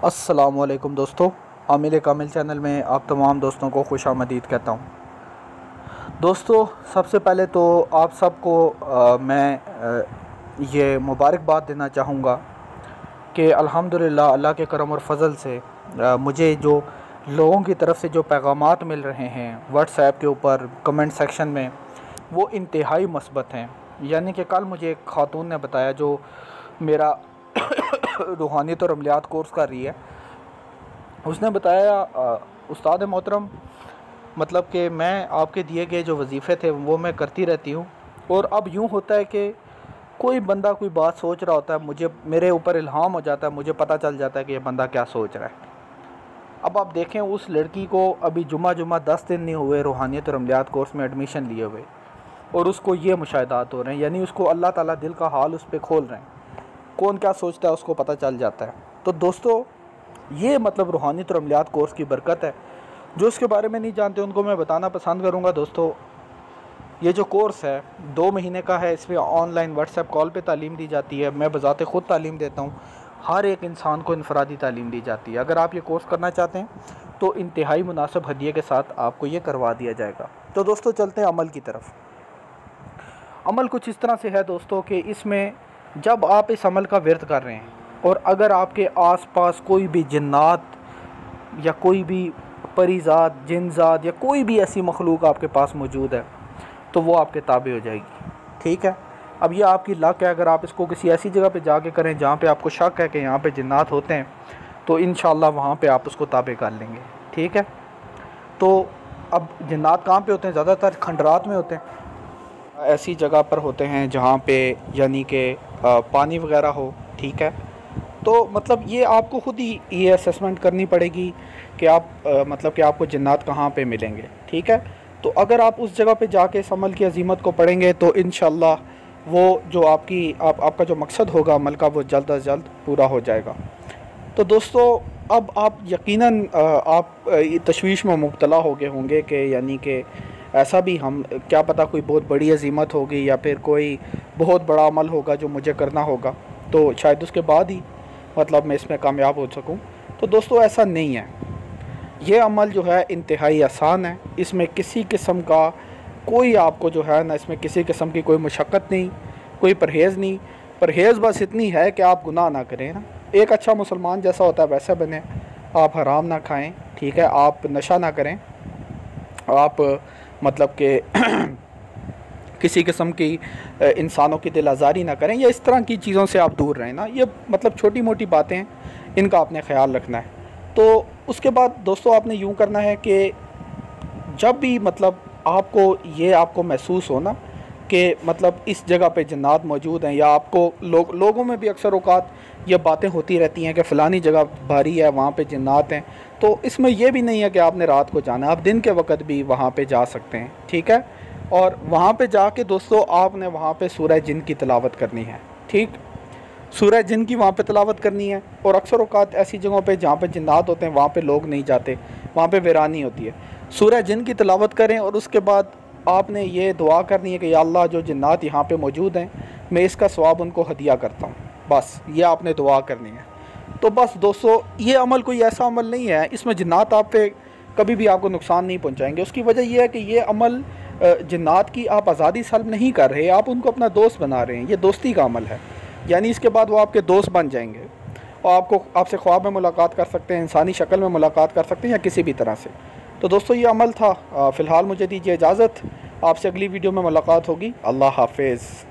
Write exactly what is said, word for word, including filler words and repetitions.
अस्सलामुअलैकुम दोस्तों, आमिर कामिल चैनल में आप तमाम दोस्तों को खुशामदीद कहता हूँ। दोस्तों, सबसे पहले तो आप सबको आ, मैं आ, ये मुबारकबाद देना चाहूँगा कि अल्हम्दुलिल्लाह अल्लाह के करम और फ़ज़ल से आ, मुझे जो लोगों की तरफ से जो पैगामात मिल रहे हैं व्हाट्सएप के ऊपर कमेंट सेक्शन में, वो इंतहाई मस्बत हैं। यानी कि कल मुझे एक ख़ातून ने बताया जो मेरा रूहानियत और अमलियात कोर्स कर रही है, उसने बताया उस्ताद मोहतरम, मतलब कि मैं आपके दिए गए जो वजीफ़े थे वो मैं करती रहती हूँ, और अब यूँ होता है कि कोई बंदा कोई बात सोच रहा होता है, मुझे मेरे ऊपर इल्हाम हो जाता है, मुझे पता चल जाता है कि ये बंदा क्या सोच रहा है। अब आप देखें, उस लड़की को अभी जुमा जुमा दस दिन नहीं हुए रूहानियत और अमलियात कोर्स में एडमिशन लिए हुए, और उसको ये मुशाहिदात हो रहे हैं, यानी उसको अल्लाह ताला दिल का हाल उस पर खोल रहे हैं। कौन क्या सोचता है उसको पता चल जाता है। तो दोस्तों, ये मतलब रूहानियत और अमलियात कोर्स की बरकत है। जो इसके बारे में नहीं जानते उनको मैं बताना पसंद करूँगा। दोस्तों, ये जो कोर्स है दो महीने का है। इसमें ऑनलाइन व्हाट्सएप कॉल पे तालीम दी जाती है। मैं बज़ाते ख़ुद तालीम देता हूँ। हर एक इंसान को इनफरादी तालीम दी जाती है। अगर आप ये कोर्स करना चाहते हैं तो इंतहाई मुनासिब हदिये के साथ आपको ये करवा दिया जाएगा। तो दोस्तों, चलते हैं अमल की तरफ। अमल कुछ इस तरह से है दोस्तों कि इसमें जब आप इस अमल का विर्द कर रहे हैं, और अगर आपके आसपास कोई भी जिन्नात या कोई भी परीज़ात, जिन्नात या कोई भी ऐसी मखलूक आपके पास मौजूद है, तो वो आपके ताबे हो जाएगी। ठीक है। अब ये आपकी लक है। अगर आप इसको किसी ऐसी जगह पे जाके करें जहाँ पे आपको शक है कि यहाँ पे जिन्नात होते हैं, तो इंशाअल्लाह वहाँ पे आप उसको ताबे कर लेंगे। ठीक है। तो अब जिन्नात कहाँ पे होते हैं? ज़्यादातर खंडरात में होते हैं। ऐसी जगह पर होते हैं जहाँ पे यानी कि पानी वगैरह हो। ठीक है। तो मतलब ये आपको ख़ुद ही ये असेसमेंट करनी पड़ेगी कि आप आ, मतलब कि आपको जिन्नात कहाँ पे मिलेंगे। ठीक है। तो अगर आप उस जगह पे जाके इस अमल की अज़ीमत को पढ़ेंगे तो इंशाअल्लाह वो जो आपकी आप, आपका जो मकसद होगा अमल का, वो जल्द अज जल्द पूरा हो जाएगा। तो दोस्तों, अब आप यकीनन आप तशवीश में मुब्तला हो गए होंगे कि यानी कि ऐसा भी हम क्या पता कोई बहुत बड़ी अज़ीमत होगी या फिर कोई बहुत बड़ा अमल होगा जो मुझे करना होगा, तो शायद उसके बाद ही मतलब मैं इसमें कामयाब हो सकूं। तो दोस्तों, ऐसा नहीं है। ये अमल जो है इंतहाई आसान है। इसमें किसी किस्म का कोई आपको जो है ना, इसमें किसी किस्म की कोई मशक्क़त नहीं, कोई परहेज़ नहीं। परहेज़ बस इतनी है कि आप गुनाह ना करें ना, एक अच्छा मुसलमान जैसा होता है वैसा बने। आप हराम ना खाएँ। ठीक है। आप नशा ना करें। आप मतलब कि किसी किस्म की इंसानों की दिल आज़ारी ना करें, या इस तरह की चीज़ों से आप दूर रहें ना। ये मतलब छोटी मोटी बातें हैं, इनका आपने ख्याल रखना है। तो उसके बाद दोस्तों, आपने यूँ करना है कि जब भी मतलब आपको ये आपको महसूस हो ना कि मतलब इस जगह पे जिन्नात मौजूद हैं, या आपको लोग लोगों में भी अक्सर औक़ात ये बातें होती रहती हैं कि फ़लानी जगह भारी है, वहाँ पे जिन्नात हैं, तो इसमें यह भी नहीं है कि आपने रात को जाना, आप दिन के वक्त भी वहाँ पे जा सकते हैं। ठीक है। और वहाँ पे जाके दोस्तों, आपने वहाँ पे सूरह जिन की तिलावत करनी है। ठीक, सूरह जिन की वहाँ पे तिलावत करनी है। और अक्सर औक़ात ऐसी जगहों पे जहाँ पे जिन्नात होते हैं वहाँ पे लोग नहीं जाते, वहाँ पे वीरानी होती है। सूरह जिन की तिलावत करें, और उसके बाद आपने ये दुआ करनी है कि या अल्लाह, जो जिन्नात यहाँ पे मौजूद हैं, मैं इसका सवाब उनको हदिया करता हूँ। बस ये आपने दुआ करनी है। तो बस दोस्तों, ये अमल कोई ऐसा अमल नहीं है, इसमें जिन्नात आप पे कभी भी आपको नुकसान नहीं पहुँचाएंगे। उसकी वजह यह है कि ये अमल जिन्नात की आप आज़ादी सल्ब नहीं कर रहे, आप उनको अपना दोस्त बना रहे हैं। ये दोस्ती का अमल है, यानी इसके बाद वो आपके दोस्त बन जाएंगे और आपको आपसे ख्वाब में मुलाकात कर सकते हैं, इंसानी शक्ल में मुलाकात कर सकते हैं, या किसी भी तरह से। तो दोस्तों, ये अमल था। फ़िलहाल मुझे दीजिए इजाज़त। आपसे अगली वीडियो में मुलाकात होगी। अल्लाह हाफ़िज़।